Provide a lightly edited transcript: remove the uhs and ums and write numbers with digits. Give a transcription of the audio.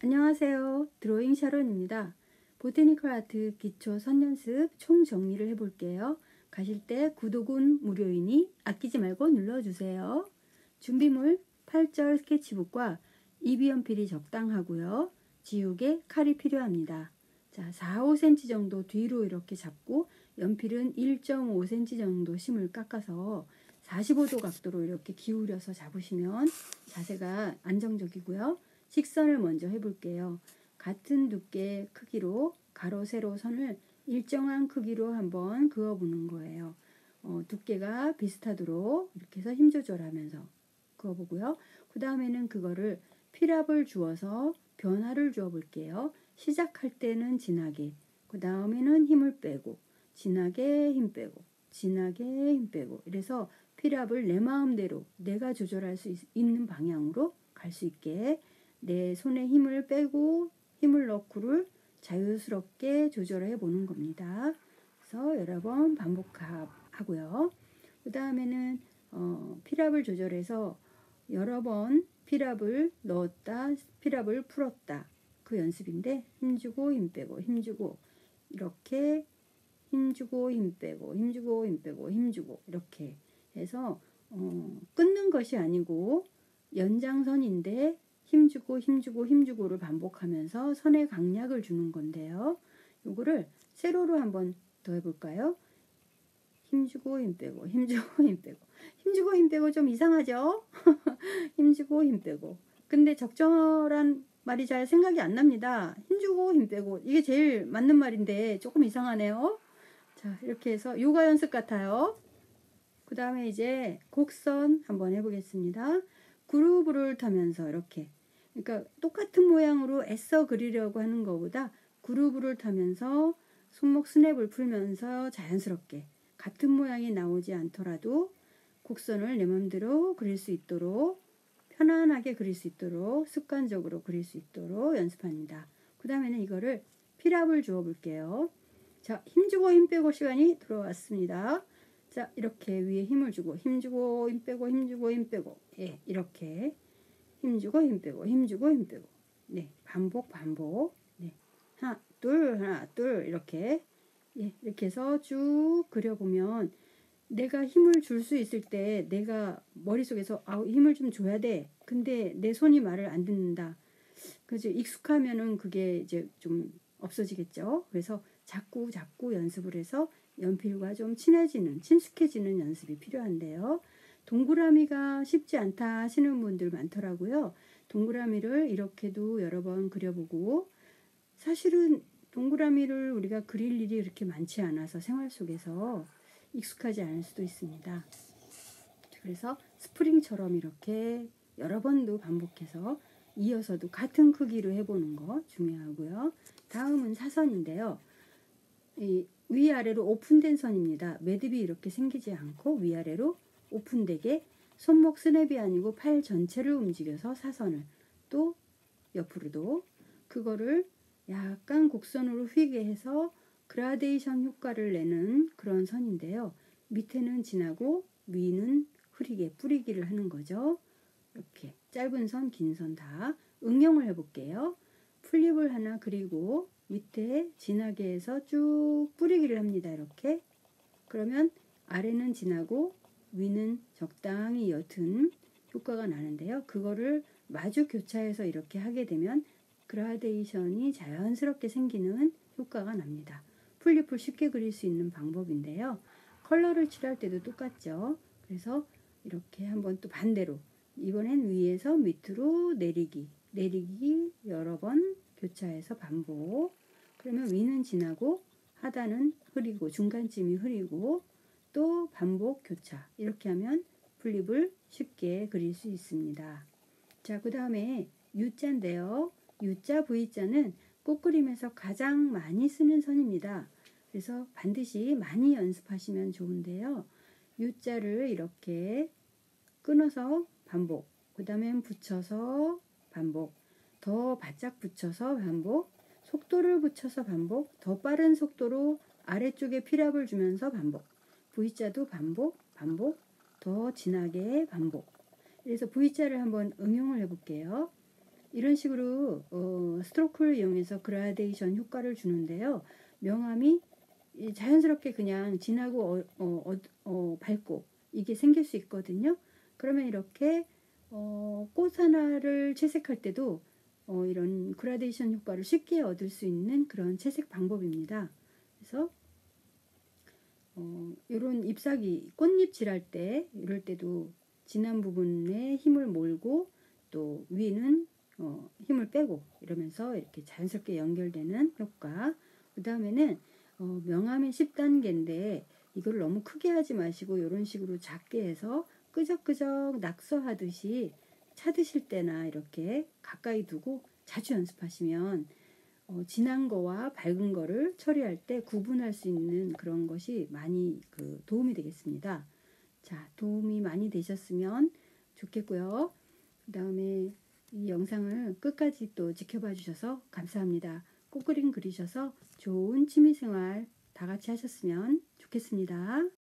안녕하세요. 드로잉 샤론입니다. 보테니컬 아트 기초 선연습 총 정리를 해볼게요. 가실 때 구독은 무료이니 아끼지 말고 눌러주세요. 준비물 8절 스케치북과 이비연필이 적당하고요. 지우개, 칼이 필요합니다. 자, 4, 5cm 정도 뒤로 이렇게 잡고 연필은 1.5cm 정도 심을 깎아서 45도 각도로 이렇게 기울여서 잡으시면 자세가 안정적이고요. 식선을 먼저 해볼게요. 같은 두께 크기로 가로 세로 선을 일정한 크기로 한번 그어보는 거예요. 두께가 비슷하도록 이렇게 해서 힘 조절하면서 그어보고요. 그 다음에는 그거를 필압을 주어서 변화를 주어 볼게요. 시작할 때는 진하게, 그 다음에는 힘을 빼고, 진하게 힘 빼고, 진하게 힘 빼고, 이래서 필압을 내 마음대로 내가 조절할 수 있는 방향으로 갈 수 있게 내 손에 힘을 빼고 힘을 넣고를 자유스럽게 조절해 보는 겁니다. 그래서 여러 번 반복하고요. 그 다음에는 필압을 조절해서 여러 번 필압을 넣었다, 필압을 풀었다. 그 연습인데 힘주고 힘 빼고 힘주고 이렇게 힘주고 힘 빼고 힘주고 힘 빼고 힘주고 이렇게 해서 끊는 것이 아니고 연장선인데 힘주고 힘주고 힘주고를 반복하면서 선에 강약을 주는 건데요. 요거를 세로로 한번 더 해볼까요? 힘주고 힘 빼고 힘주고 힘 빼고 힘주고 힘 빼고 좀 이상하죠? 힘주고 힘 빼고 근데 적절한 말이 잘 생각이 안 납니다. 힘주고 힘 빼고 이게 제일 맞는 말인데 조금 이상하네요. 자, 이렇게 해서 요가 연습 같아요. 그 다음에 이제 곡선 한번 해보겠습니다. 그루브를 타면서 이렇게, 그러니까 똑같은 모양으로 애써 그리려고 하는 것보다 그루브를 타면서 손목 스냅을 풀면서 자연스럽게 같은 모양이 나오지 않더라도 곡선을 내 맘대로 그릴 수 있도록, 편안하게 그릴 수 있도록, 습관적으로 그릴 수 있도록 연습합니다. 그 다음에는 이거를 필압을 주어 볼게요. 자, 힘주고 힘 빼고 시간이 들어왔습니다. 자, 이렇게 위에 힘을 주고 힘주고 힘 빼고 힘주고 힘 빼고, 예, 이렇게 힘주고 힘 빼고 힘주고 힘 빼고, 네, 반복, 네, 하나 둘 이렇게, 예, 이렇게 해서 쭉 그려보면 내가 힘을 줄 수 있을 때 내가 머릿속에서 힘을 좀 줘야 돼. 근데 내 손이 말을 안 듣는다. 그죠? 익숙하면은 그게 이제 좀 없어지겠죠. 그래서 자꾸 연습을 해서 연필과 좀 친숙해지는 연습이 필요한데요. 동그라미가 쉽지 않다 하시는 분들 많더라고요. 동그라미를 이렇게도 여러 번 그려보고, 사실은 동그라미를 우리가 그릴 일이 그렇게 많지 않아서 생활 속에서 익숙하지 않을 수도 있습니다. 그래서 스프링처럼 이렇게 여러 번도 반복해서 이어서도 같은 크기로 해보는 거 중요하고요. 다음은 사선인데요. 이 위아래로 오픈된 선입니다. 매듭이 이렇게 생기지 않고 위아래로 오픈되게 손목 스냅이 아니고 팔 전체를 움직여서 사선을, 또 옆으로도 그거를 약간 곡선으로 휘게 해서 그라데이션 효과를 내는 그런 선인데요. 밑에는 진하고 위는 흐리게 뿌리기를 하는 거죠. 이렇게 짧은 선, 긴 선 다 응용을 해볼게요. 플립을 하나 그리고 밑에 진하게 해서 쭉 뿌리기를 합니다. 이렇게. 그러면 아래는 진하고 위는 적당히 옅은 효과가 나는데요. 그거를 마주 교차해서 이렇게 하게 되면 그라데이션이 자연스럽게 생기는 효과가 납니다. 플립을 쉽게 그릴 수 있는 방법인데요. 컬러를 칠할 때도 똑같죠. 그래서 이렇게 한번 또 반대로, 이번엔 위에서 밑으로 내리기 여러 번 교차해서 반복. 그러면 위는 진하고 하단은 흐리고 중간쯤이 흐리고 또 반복 교차, 이렇게 하면 플립을 쉽게 그릴 수 있습니다. 자, 그 다음에 U자인데요. U자, V자는 꽃그림에서 가장 많이 쓰는 선입니다. 그래서 반드시 많이 연습하시면 좋은데요. U자를 이렇게 끊어서 반복, 그 다음에 붙여서 반복, 더 바짝 붙여서 반복, 속도를 붙여서 반복, 더 빠른 속도로 아래쪽에 필압을 주면서 반복, V자도 반복, 더 진하게 반복. 그래서 V자를 한번 응용을 해볼게요. 이런 식으로 스트로크를 이용해서 그라데이션 효과를 주는데요. 명암이 자연스럽게 그냥 진하고 밝고 이게 생길 수 있거든요. 그러면 이렇게 꽃 하나를 채색할 때도 이런 그라데이션 효과를 쉽게 얻을 수 있는 그런 채색 방법입니다. 그래서 이런 잎사귀 꽃잎 칠할 때 이럴 때도 진한 부분에 힘을 몰고 또 위는 힘을 빼고 이러면서 이렇게 자연스럽게 연결되는 효과. 그 다음에는 명암의 10단계인데 이걸 너무 크게 하지 마시고 이런 식으로 작게 해서 끄적끄적 낙서하듯이 찾으실 때나 이렇게 가까이 두고 자주 연습하시면 진한 거와 밝은 거를 처리할 때 구분할 수 있는 그런 것이 많이 도움이 되겠습니다. 자, 도움이 많이 되셨으면 좋겠고요. 그 다음에 이 영상을 끝까지 또 지켜봐 주셔서 감사합니다. 꽃그림 그리셔서 좋은 취미생활 다 같이 하셨으면 좋겠습니다.